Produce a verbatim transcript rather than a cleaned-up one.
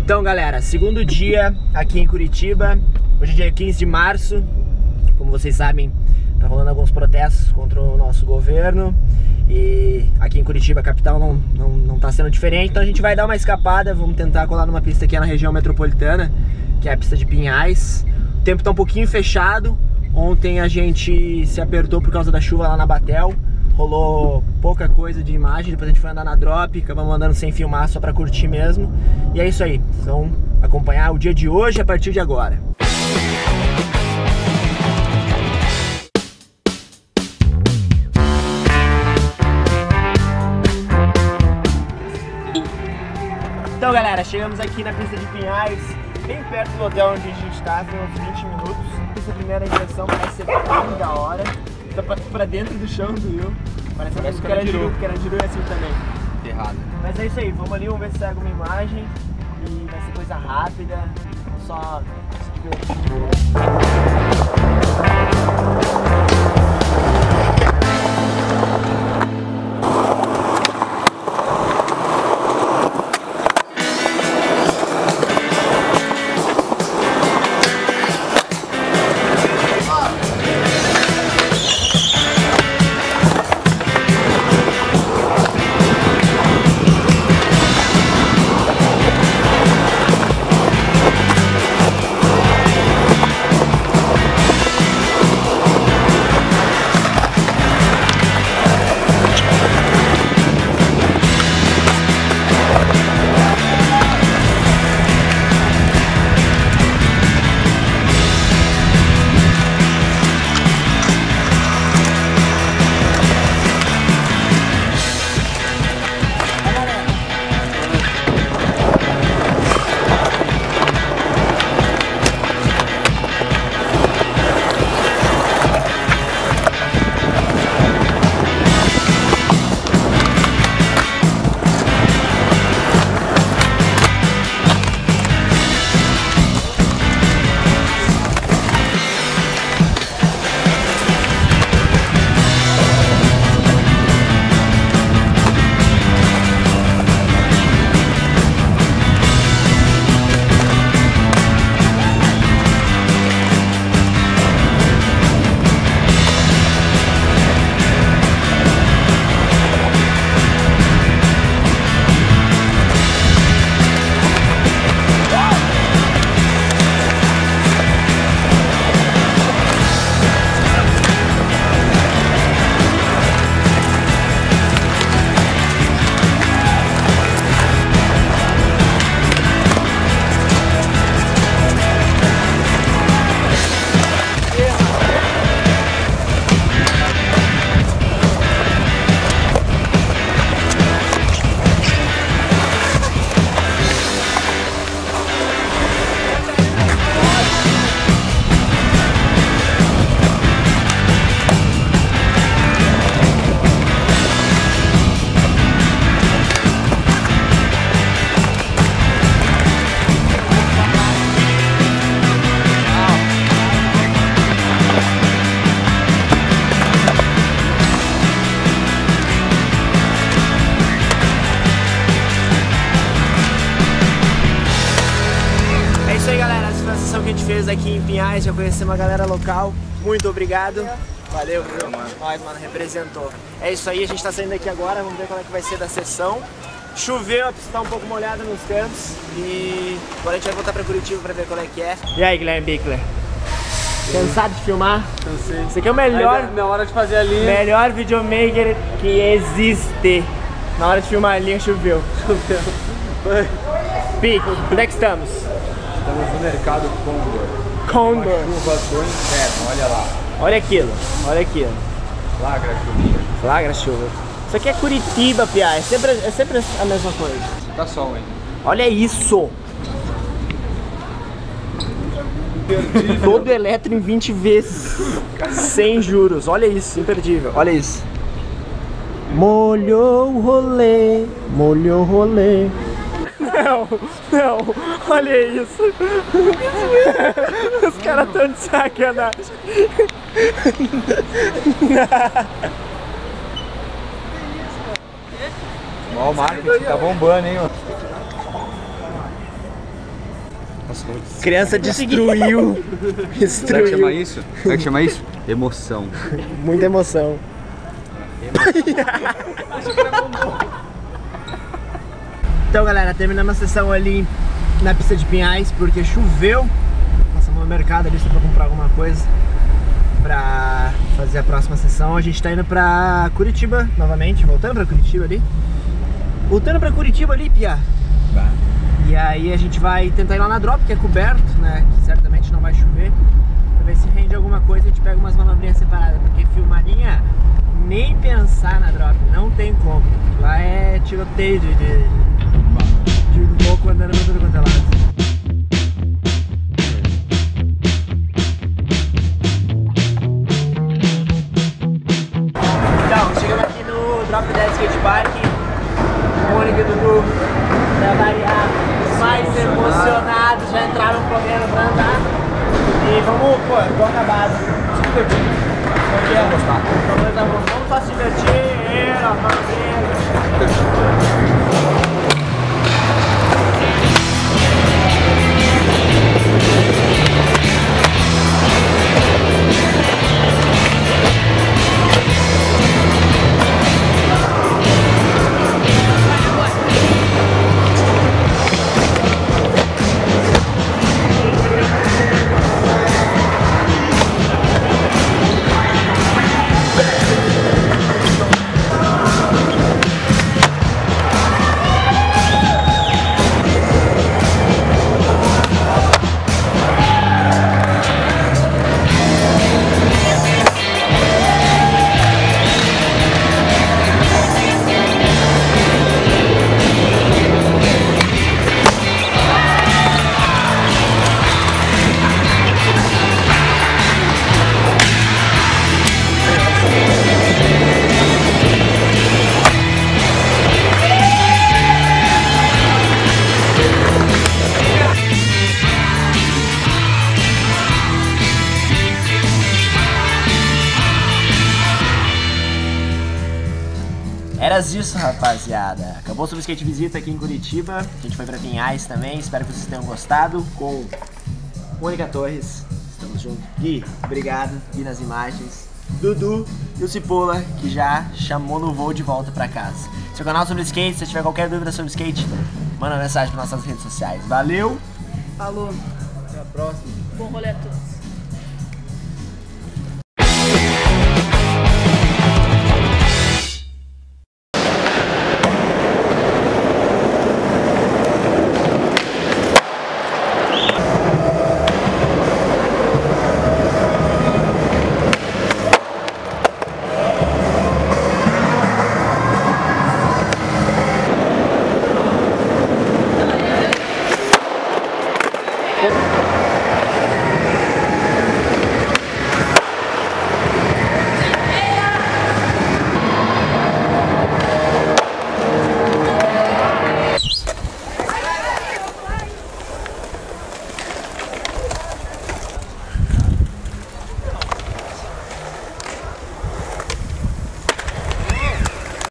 Então, galera, segundo dia aqui em Curitiba. Hoje é dia quinze de março. Como vocês sabem, tá rolando alguns protestos contra o nosso governo. E aqui em Curitiba, a capital, não, não, não tá sendo diferente. Então a gente vai dar uma escapada. Vamos tentar colar numa pista aqui na região metropolitana, que é a pista de Pinhais. O tempo tá um pouquinho fechado. Ontem a gente se apertou por causa da chuva lá na Batel. Rolou pouca coisa de imagem, depois a gente foi andar na drop, acabamos andando sem filmar, só pra curtir mesmo. E é isso aí, vocês vão acompanhar o dia de hoje a partir de agora. Então, galera, chegamos aqui na pista de Pinhais, bem perto do hotel onde a gente tá, tem uns vinte minutos. Essa primeira impressão parece ser bem da hora. Tá pra, pra dentro do chão do Rio. Parece que o Carandiru, o Carandiru é assim também. Errado. Mas é isso aí, vamos ali, vamos ver se sai alguma imagem. E vai ser coisa rápida. Vamos só se divertir. Que a gente fez aqui em Pinhais, já conhecemos uma galera local. Muito obrigado. Valeu, viu? Nós, mano, representou. É isso aí, a gente tá saindo daqui agora, vamos ver qual é que vai ser da sessão. Choveu, a pista tá um pouco molhada nos cantos. E agora a gente vai voltar pra Curitiba pra ver qual é que é. E aí, Guilherme Bickler? Cansado de filmar? Cansei. Você aqui é o melhor... Na hora de fazer a linha... Melhor videomaker que existe. Na hora de filmar a linha, choveu. Choveu. Pique, onde é que estamos? Estamos no mercado Condor. Condor. Uma chuva do inverno, olha lá. Olha aquilo, olha aquilo. Flagra chuvinha. Flagra chuva. Isso aqui é Curitiba, Pia. É sempre, é sempre a mesma coisa. Tá sol ainda. Olha isso. Todo eletro em vinte vezes. Sem juros. Olha isso, imperdível. Olha isso. Molhou o rolê, molhou o rolê. Não, não, olha isso. Os caras estão de sacanagem. Ó, o marketing tá bombando, hein? Criança destruiu. Sabe o que chama Destruiu. isso? Sabe o que chama isso? Emoção. Muita emoção. Então, galera, terminamos a sessão ali na pista de Pinhais porque choveu. Passamos no mercado ali só pra comprar alguma coisa pra fazer a próxima sessão. A gente tá indo pra Curitiba novamente, voltando pra Curitiba ali. Voltando pra Curitiba ali, Pia. Bah. E aí a gente vai tentar ir lá na drop, que é coberto, né? Que certamente não vai chover. Pra ver se rende alguma coisa, a gente pega umas manobrinhas separadas. Porque filmadinha, nem pensar na drop, não tem como. Lá é tiroteio de, de, de louco andando pra tudo quanto é lado. Então, chegamos aqui no Drop dez Skate Park. O Mônica e o Dudu, pra variar, os mais emocionados já entraram correndo pra andar. E vamos, pô, tô acabado. Se divertir. Porque eu gostar. Vamos só se divertir, Era isso, rapaziada. Acabou o Sobre Skate Visita aqui em Curitiba. A gente foi pra Pinhais também. Espero que vocês tenham gostado. Com Mônica Torres. Estamos juntos. Gui, obrigado. Gui nas imagens. Dudu e o Cipolla, que já chamou no voo de volta pra casa. Seu canal Sobre Skate, se tiver qualquer dúvida sobre skate, manda uma mensagem para nossas redes sociais. Valeu! Falou. Até a próxima. Bom rolê a todos.